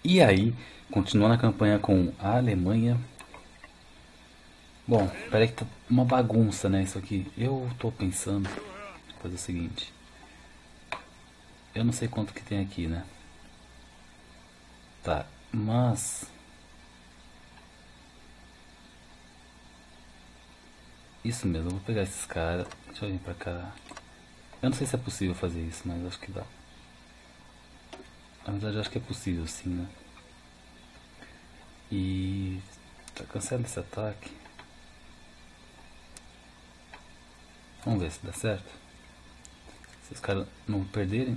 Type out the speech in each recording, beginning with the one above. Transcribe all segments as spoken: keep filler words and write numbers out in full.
E aí, continuando a campanha com a Alemanha. Bom, peraí que tá uma bagunça, né, isso aqui. Eu tô pensando fazer o seguinte. Eu não sei quanto que tem aqui, né? Tá, mas... Isso mesmo, eu vou pegar esses caras. Deixa eu vir pra cá. Eu não sei se é possível fazer isso, mas acho que dá. Na verdade, eu acho que é possível sim, né? E... Tá, cancela esse ataque. Vamos ver se dá certo. Se os caras não perderem.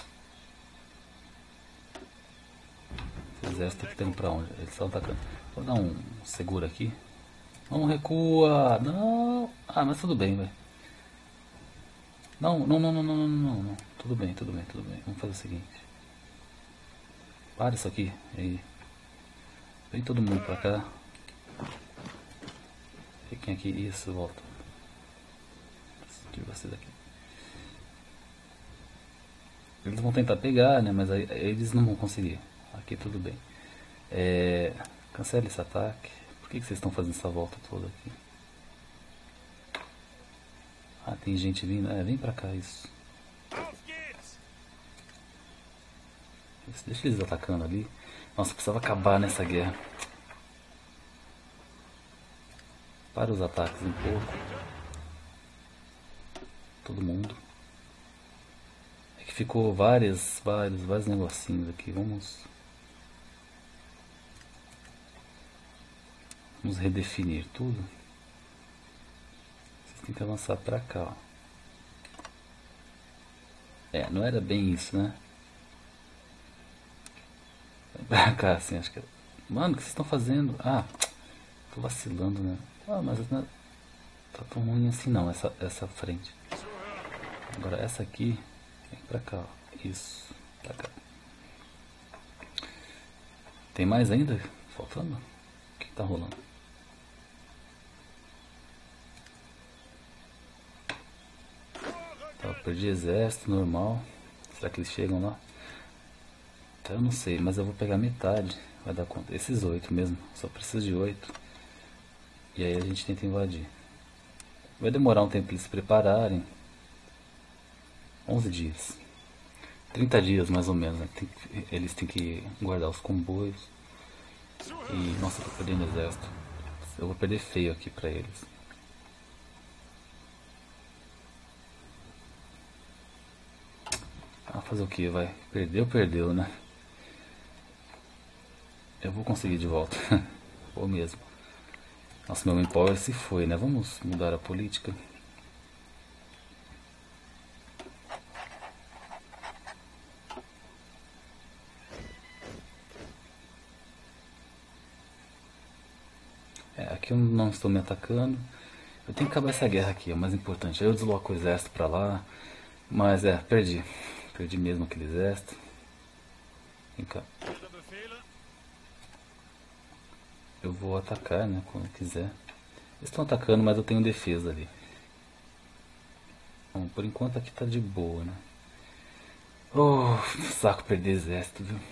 Esse exército aqui tá indo pra onde? Eles estão atacando. Vou dar um seguro aqui. Não recua! Não! Ah, mas tudo bem, velho. Não, não, não, não, não, não, não, não. Tudo bem, tudo bem, tudo bem. Vamos fazer o seguinte. Para isso aqui. Aí. Vem todo mundo pra cá. Fiquem aqui. Isso, volta. Tira você daqui. Eles vão tentar pegar, né? Mas aí, aí eles não vão conseguir. Aqui tudo bem. É... Cancele esse ataque. Por que, que vocês estão fazendo essa volta toda aqui? Ah, tem gente vindo. É, vem pra cá, isso. Deixa eles atacando ali. Nossa, precisava acabar nessa guerra. Para os ataques um pouco. Todo mundo. É que ficou várias, vários, vários negocinhos aqui. Vamos... Vamos redefinir tudo. Vocês têm que avançar pra cá, ó. É, não era bem isso, né? Pra cá, assim, acho que... Mano, o que vocês estão fazendo? Ah, tô vacilando, né? Ah, mas não é... Tá tão ruim assim não, essa, essa frente. Agora essa aqui, vem pra cá, ó. Isso, pra cá. Tem mais ainda? Faltando? O que tá rolando? Tá, eu perdi exército, normal. Será que eles chegam lá? Então, eu não sei, mas eu vou pegar metade. Vai dar conta. Esses oito mesmo, só preciso de oito. E aí a gente tenta invadir. Vai demorar um tempo pra eles se prepararem. onze dias. trinta dias mais ou menos, né? Tem que- eles têm que guardar os comboios. E, nossa, eu tô perdendo exército. Eu vou perder feio aqui pra eles. Ah, fazer o que, vai? Perdeu, perdeu, né? Eu vou conseguir de volta. Vou mesmo. Nossa, meu manpower se foi, né? Vamos mudar a política. É, aqui eu não estou me atacando. Eu tenho que acabar essa guerra aqui, é o mais importante. Aí eu desloco o exército pra lá. Mas é, perdi. Perdi mesmo aquele exército. Vem cá. Eu vou atacar, né? Quando quiser. Eles estão atacando, mas eu tenho defesa ali. Bom, por enquanto aqui tá de boa, né? Oh, saco perder exército, viu?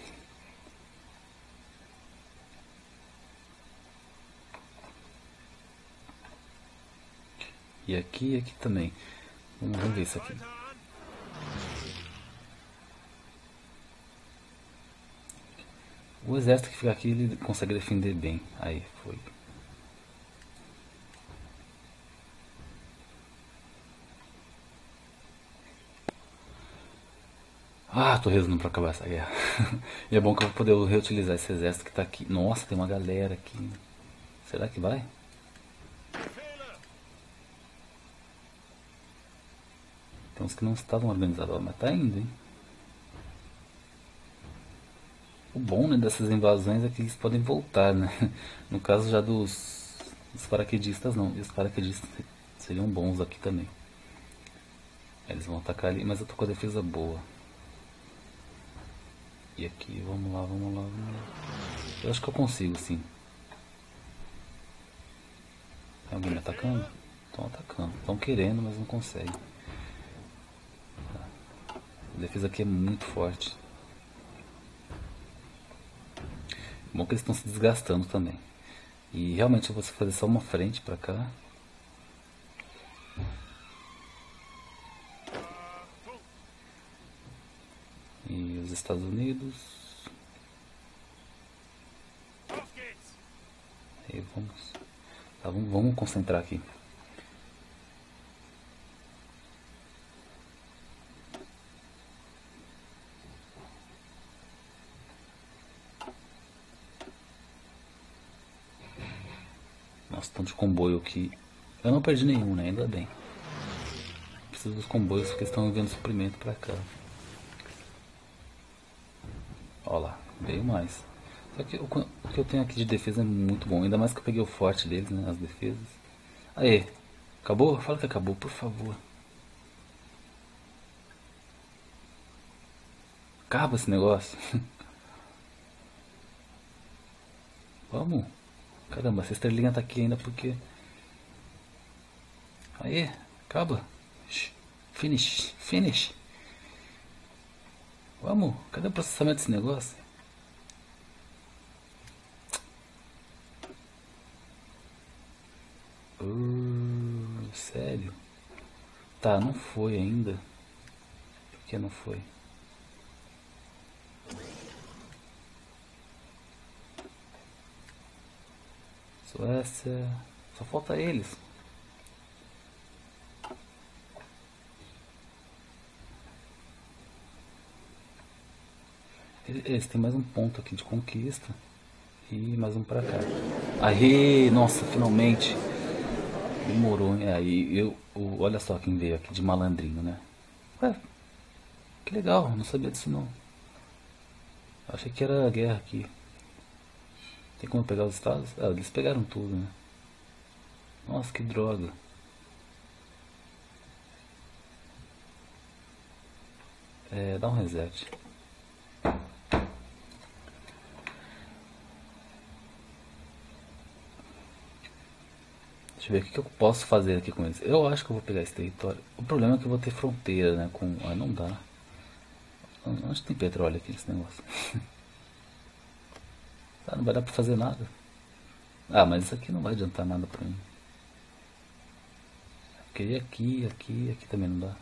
E aqui e aqui também. Vamos, vamos ver isso aqui. O exército que fica aqui, ele consegue defender bem. Aí, foi. Ah, tô rezando pra acabar essa guerra. E é bom que eu vou poder reutilizar esse exército que tá aqui. Nossa, tem uma galera aqui. Será que vai? Tem uns que não estavam organizados, mas tá indo, hein? O bom, né, dessas invasões é que eles podem voltar, né? No caso já dos, dos paraquedistas não. E os paraquedistas seriam bons aqui também. Eles vão atacar ali, mas eu tô com a defesa boa. E aqui, vamos lá, vamos lá, vamos lá. Eu acho que eu consigo, sim. Tem alguém me atacando? Estão atacando. Estão querendo, mas não conseguem. A defesa aqui é muito forte. Bom que eles estão se desgastando também. E realmente eu vou fazer só uma frente pra cá. E os Estados Unidos. Aí vamos. Tá, vamos, vamos concentrar aqui. Nossa, tanto de comboio aqui. Eu não perdi nenhum, né? Ainda bem. Preciso dos comboios porque estão enviando suprimento pra cá. Ó lá, veio mais. Só que o, o que eu tenho aqui de defesa é muito bom. Ainda mais que eu peguei o forte deles, né? As defesas. Aê, acabou? Fala que acabou, por favor. Acaba esse negócio. Vamos. Caramba, essa estrelinha tá aqui ainda porque... Aê, acaba. Finish, finish. Vamos, cadê o processamento desse negócio? Uh, sério? Tá, não foi ainda. Por que não foi? Suécia... Só falta eles. Eles têm mais um ponto aqui de conquista. E mais um pra cá. Aê, nossa, finalmente. Demorou, hein? Aí eu, o, olha só quem veio aqui de malandrinho, né? Ué, que legal, não sabia disso não. Achei que era guerra aqui. Tem como pegar os estados? Ah, eles pegaram tudo, né? Nossa, que droga. É, dá um reset. Deixa eu ver o que, que eu posso fazer aqui com eles. Eu acho que eu vou pegar esse território. O problema é que eu vou ter fronteira, né? Com... Ah, não dá. Onde tem petróleo aqui nesse negócio? Ah, não vai dar pra fazer nada. Ah, mas isso aqui não vai adiantar nada pra mim. Porque aqui, aqui, aqui também não dá.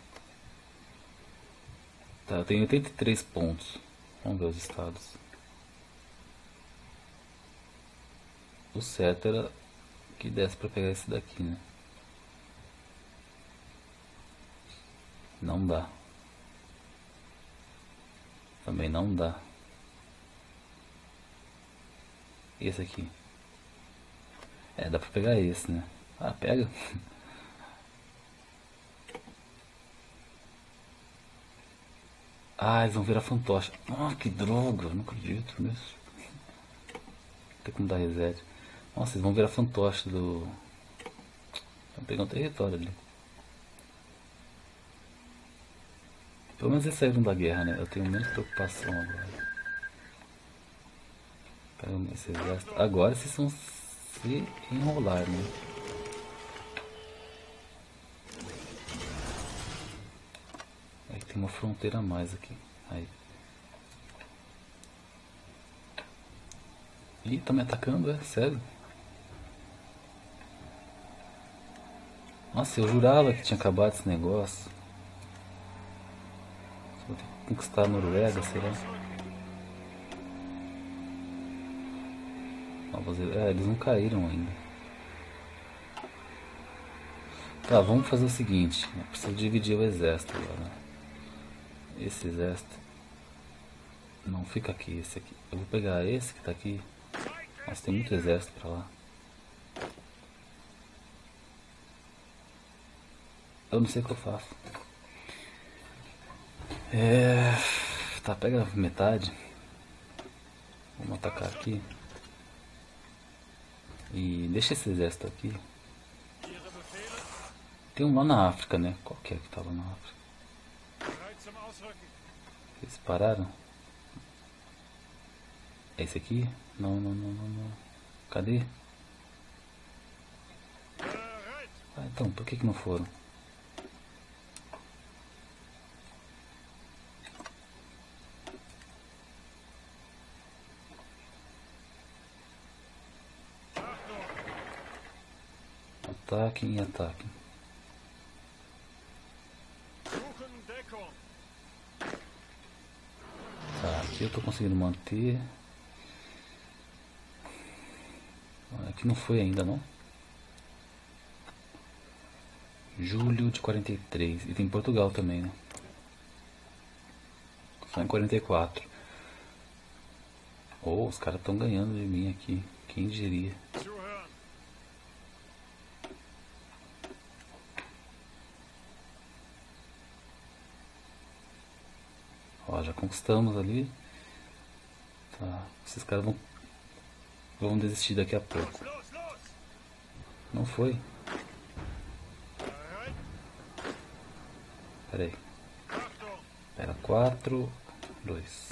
Tá, eu tenho oitenta e três pontos. Vamos ver os estados. O certo era que desse pra pegar esse daqui, né? Não dá. Também não dá. E esse aqui? É, dá pra pegar esse, né? Ah, pega. Ah, eles vão virar fantoche. Ah, que droga, não acredito nisso. Tem como dar reset. Nossa, eles vão virar fantoche do... Vão pegar um território ali. Pelo menos eles saíram da guerra, né? Eu tenho menos preocupação agora. Pega esse exército. Agora vocês vão se enrolar, né? Aí tem uma fronteira a mais aqui. Aí. Ih, tá me atacando, é? Sério? Nossa, eu jurava que tinha acabado esse negócio. Vou ter que conquistar a Noruega, será? É, eles não caíram ainda. Tá, vamos fazer o seguinte. Eu preciso dividir o exército agora. Esse exército não fica aqui, esse aqui. Eu vou pegar esse que tá aqui. Nossa, tem muito exército pra lá. Eu não sei o que eu faço. É... Tá, pega metade. Vamos atacar aqui. E deixa esse exército aqui. Tem um lá na África, né? Qual que é que tá lá na África? Eles pararam? É esse aqui? Não, não, não, não, não. Cadê? Ah, então, por que que não foram? Ataquem e ataquem. Tá, aqui eu tô conseguindo manter. Aqui não foi ainda, não. Julho de quarenta e três. E tem Portugal também, né? Só em quarenta e quatro. Oh, os caras estão ganhando de mim aqui. Quem diria? Ó, já conquistamos ali. Tá. Esses caras vão, vão desistir daqui a pouco. Não foi? Pera aí. Pera, quatro, dois.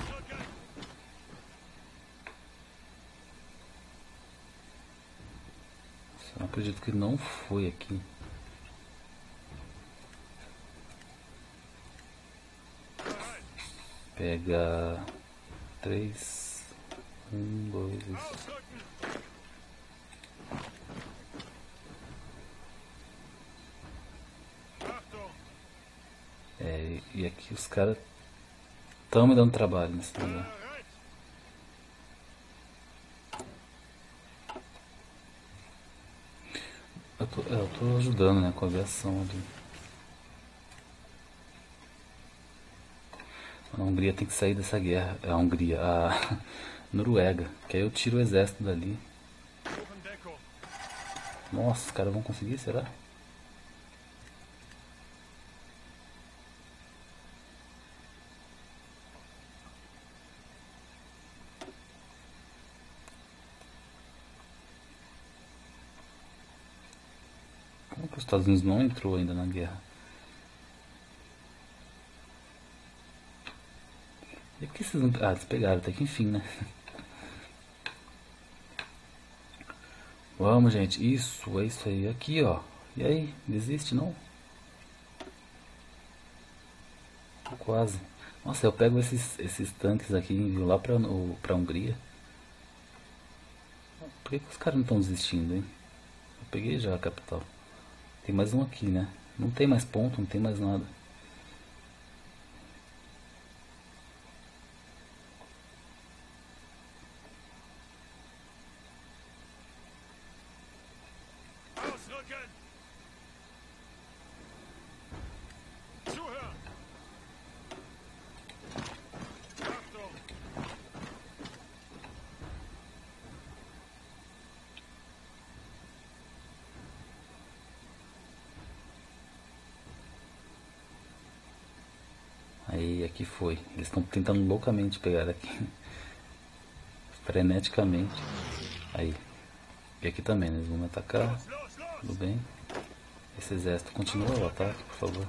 Eu acredito que não foi aqui. Pega três, um, dois. É, e aqui os caras estão me dando trabalho nesse lugar. Eu tô, é, eu tô ajudando, né, com a aviação ali. A Hungria tem que sair dessa guerra. A Hungria, a Noruega. Que aí eu tiro o exército dali. Nossa, os caras vão conseguir, será? Como que os Estados Unidos não entrou ainda na guerra? E por que vocês não... Ah, eles pegaram até que enfim, né? Vamos, gente. Isso, é isso aí. Aqui, ó. E aí? Desiste, não? Quase. Nossa, eu pego esses, esses tanques aqui e envio lá pra, o, pra Hungria. Por que, que os caras não estão desistindo, hein? Eu peguei já a capital. Tem mais um aqui, né? Não tem mais ponto, não tem mais nada. Aí, aqui foi. Eles estão tentando loucamente pegar aqui. Freneticamente. Aí. E aqui também, né? Eles vão me atacar. Tudo bem. Esse exército continua o ataque, por favor.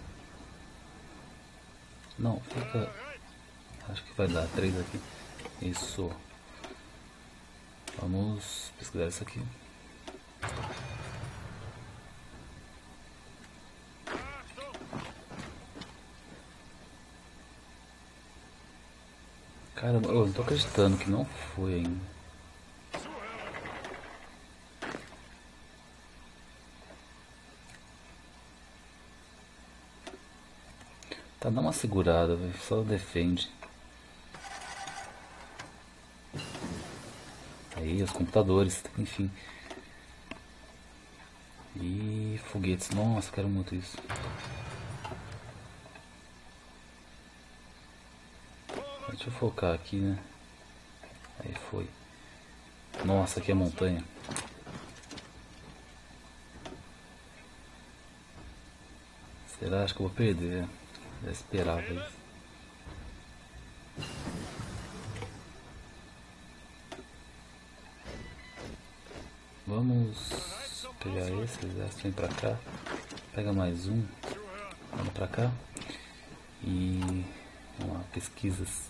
Não, fica... Acho que vai dar três aqui. Isso. Vamos pesquisar isso aqui. Cara, eu não tô acreditando que não foi ainda. Tá, dá uma segurada, velho. Só defende. Aí, os computadores, enfim. E foguetes. Nossa, quero muito isso. Deixa eu focar aqui, né? Aí foi. Nossa, aqui é montanha. Será? Acho que eu vou perder. Já esperava isso. Vamos pegar esse exército, vem pra cá. Pega mais um. Vamos pra cá. E vamos lá, pesquisas.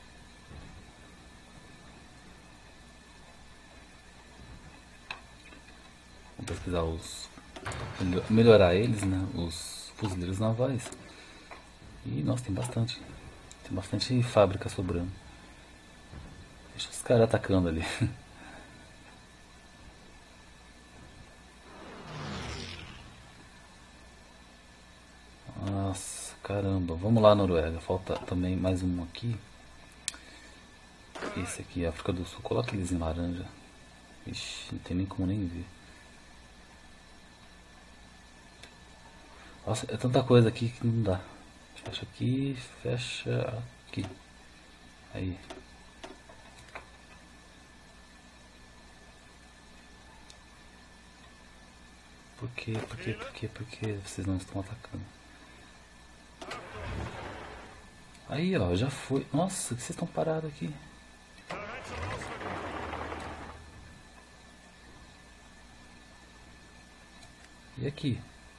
Vamos pesquisar os... melhorar eles, né? Os fuzileiros navais. E, nossa, tem bastante. Tem bastante fábrica sobrando. Deixa os caras atacando ali. Caramba, vamos lá, Noruega. Falta também mais um aqui. Esse aqui, África do Sul. Coloca eles em laranja. Ixi, não tem nem como nem ver. Nossa, é tanta coisa aqui que não dá. Fecha aqui, fecha aqui. Aí. Por quê? Por quê? Por quê? Por quê vocês não estão atacando? Aí, ó, já foi. Nossa, que vocês estão parados aqui? E aqui?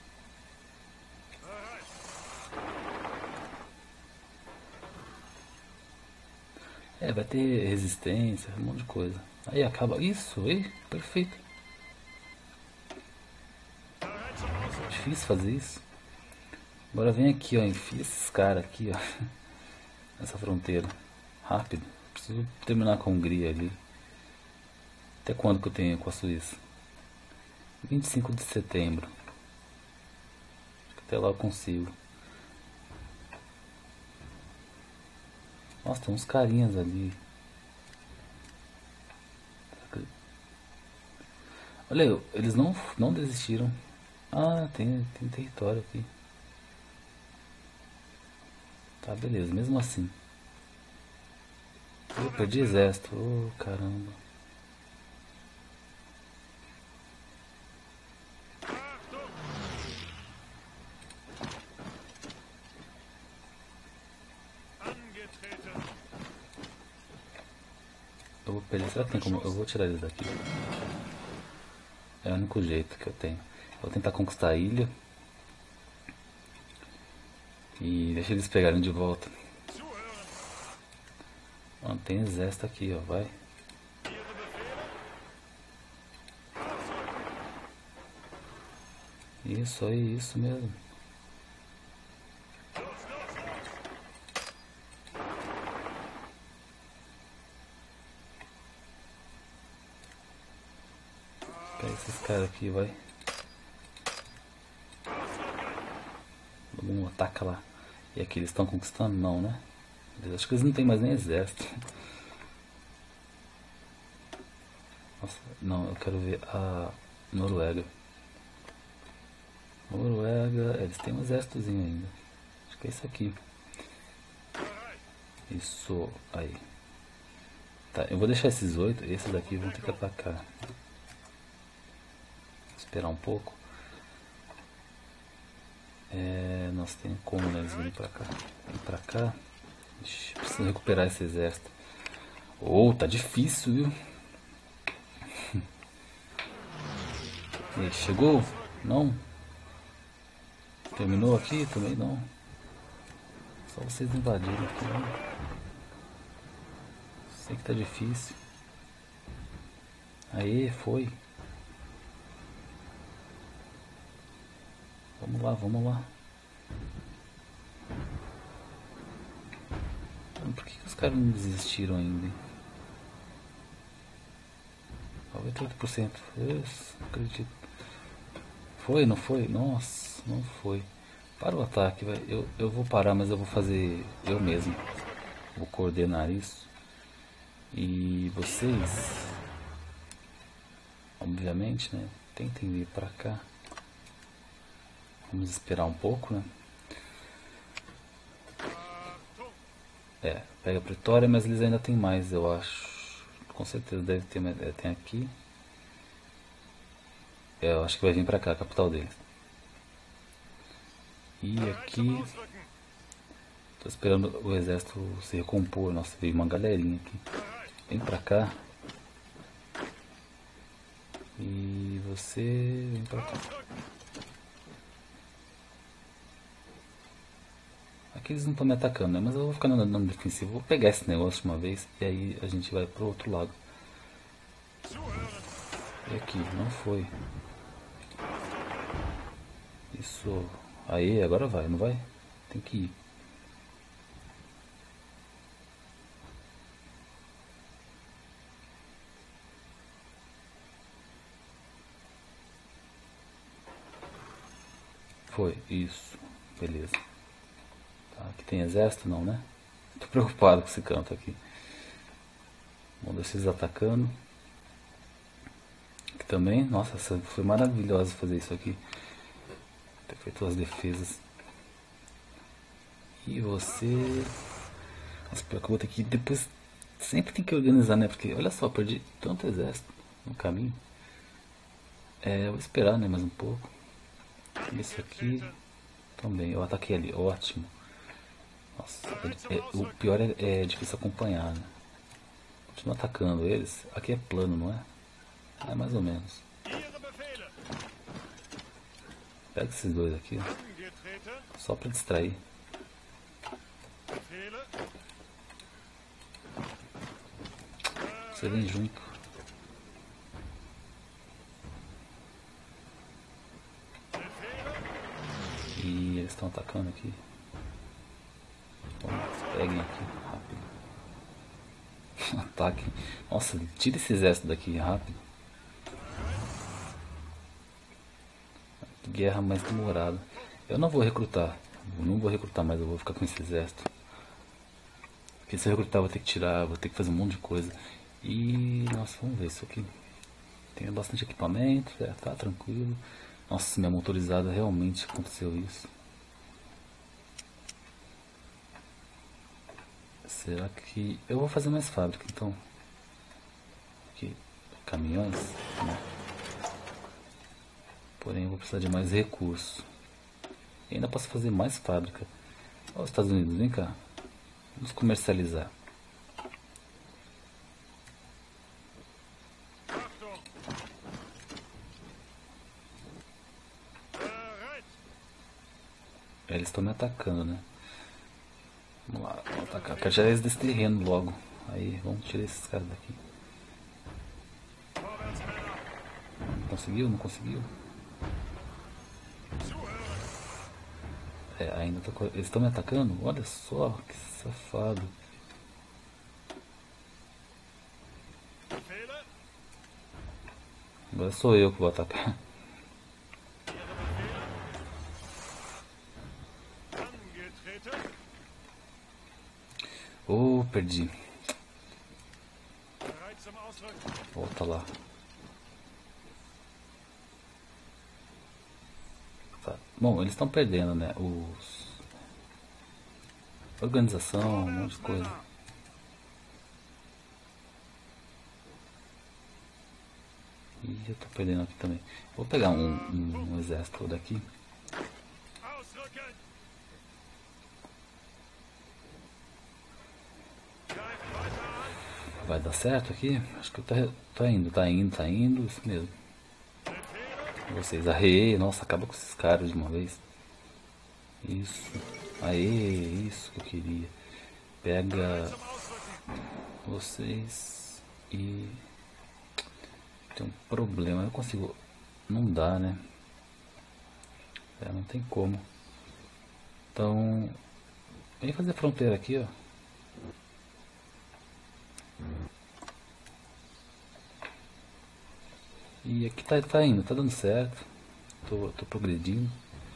É, vai ter resistência, um monte de coisa. Aí acaba. Isso, aí, perfeito. Difícil fazer isso. Agora vem aqui, ó, enfia esses caras aqui, ó. Nessa fronteira. Rápido. Preciso terminar com a Hungria ali. Até quando que eu tenho com a Suíça? vinte e cinco de setembro. Até lá eu consigo. Nossa, tem uns carinhas ali. Olha, eles não, não desistiram. Ah, tem, tem território aqui. Tá, beleza, mesmo assim. Eu perdi exército. Oh, caramba. Eu vou perder. Será que tem como? Eu vou tirar eles daqui. É o único jeito que eu tenho. Eu vou tentar conquistar a ilha. E deixa eles pegarem de volta. Mano, tem exército aqui, ó. Vai. Isso aí, isso mesmo. Pega esses caras aqui, vai. Vamos, ataca lá. E aqui, eles estão conquistando? Não, né? Acho que eles não tem mais nem exército. Nossa, não, eu quero ver a Noruega. Noruega, eles têm um exércitozinho ainda. Acho que é isso aqui. Isso, aí. Tá, eu vou deixar esses oito, esses daqui vão ter que atacar. Esperar um pouco. É, nós temos como, né? Eles virem pra cá. Vem pra cá. Ixi, preciso recuperar esse exército. Oh, tá difícil, viu? E aí, chegou? Não? Terminou aqui? Também não. Só vocês invadiram aqui, né? Sei que tá difícil. Aí, foi. Vamos lá, vamos lá. Por que, que os caras não desistiram ainda? noventa e oito por cento. Isso, não acredito. Foi, não foi? Nossa, não foi. Para o ataque, vai. Eu, eu vou parar, mas eu vou fazer eu mesmo. Vou coordenar isso. E vocês, obviamente, né? Tentem vir pra cá. Vamos esperar um pouco, né? É, pega a Pretória, mas eles ainda tem mais, eu acho. Com certeza deve ter mais. É, tem aqui. É, eu acho que vai vir pra cá, a capital deles. E aqui. Tô esperando o exército se recompor. Nossa, veio uma galerinha aqui. Vem pra cá. E você vem pra cá. Aqui eles não estão me atacando, né? Mas eu vou ficar no, no defensivo. Vou pegar esse negócio de uma vez e aí a gente vai pro outro lado. E aqui, não foi. Isso. Aí, agora vai, não vai? Tem que ir. Foi, isso. Beleza. Aqui tem exército? Não, né? Tô preocupado com esse canto aqui. Vamos deixar eles atacando. Aqui também. Nossa, essa foi maravilhosa fazer isso aqui. Ter feito as defesas. E você... Nossa, pior que eu vou ter que... Depois... Sempre tem que organizar, né? Porque, olha só, perdi tanto exército no caminho. É, eu vou esperar, né? Mais um pouco. Isso aqui... Também, eu ataquei ali. Ótimo. Nossa, é, é, o pior é, é difícil acompanhar, né? Continuo atacando eles. Aqui é plano, não é? É mais ou menos. Pega esses dois aqui, ó. Só pra distrair. Você vem junto. E eles estão atacando aqui. Vamos, peguem aqui, rápido. Ataque. Nossa, tira esse exército daqui, rápido. Guerra mais demorada. Eu não vou recrutar. Eu não vou recrutar mais, eu vou ficar com esse exército. Porque se eu recrutar, eu vou ter que tirar, vou ter que fazer um monte de coisa. E, nossa, vamos ver isso aqui. Tem bastante equipamento, é, tá tranquilo. Nossa, minha motorizada realmente aconteceu isso. Será que... Eu vou fazer mais fábrica, então. Aqui, caminhões, né? Porém, eu vou precisar de mais recursos. E ainda posso fazer mais fábrica. Olha os Estados Unidos, vem cá. Vamos comercializar. Eles estão me atacando, né? Vamos lá, vamos atacar. Quero tirar eles desse terreno logo. Aí, vamos tirar esses caras daqui. Conseguiu? Não conseguiu? É, ainda tô... Eles estão me atacando? Olha só, que safado. Agora sou eu que vou atacar. Oh, perdi. Volta lá. Tá. Bom, eles estão perdendo, né? Os... Organização, um monte de coisa. E eu tô perdendo aqui também. Vou pegar um, um, um exército daqui. Vai dar certo aqui? Acho que tá, tá indo, tá indo, tá indo, isso mesmo. Vocês, arreei, nossa, acaba com esses caras de uma vez. Isso, aê, isso que eu queria. Pega vocês e... Tem um problema, eu consigo... Não dá, né? É, não tem como. Então... Vem fazer fronteira aqui, ó. E aqui tá, tá indo, tá dando certo. Tô, tô progredindo.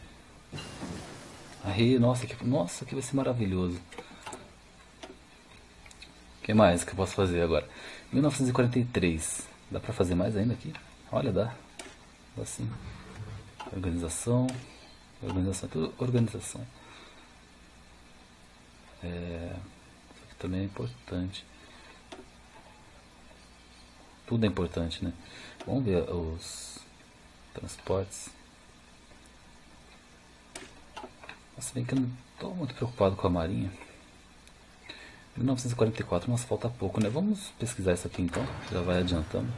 Aí, nossa, que, nossa, que vai ser maravilhoso. O que mais que eu posso fazer agora? mil novecentos e quarenta e três. Dá pra fazer mais ainda aqui? Olha, dá. Dá sim. Organização. Organização, tudo organização. É, isso aqui também é importante. Tudo é importante, né? Vamos ver os transportes. Nossa, bem que eu não estou muito preocupado com a marinha. mil novecentos e quarenta e quatro, mas falta pouco, né? Vamos pesquisar isso aqui então, já vai adiantando.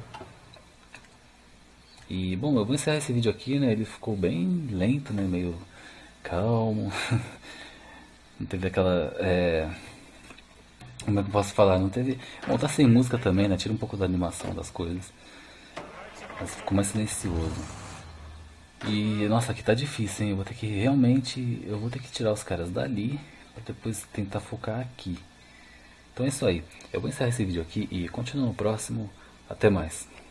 E, bom, eu vou encerrar esse vídeo aqui, né? Ele ficou bem lento, né? Meio calmo. Não teve aquela... É... Como é que eu posso falar? Não teve... Bom, tá sem música também, né? Tira um pouco da animação das coisas. Mas ficou mais silencioso. E, nossa, aqui tá difícil, hein? Eu vou ter que realmente... Eu vou ter que tirar os caras dali pra depois tentar focar aqui. Então é isso aí. Eu vou encerrar esse vídeo aqui e continuo no próximo. Até mais.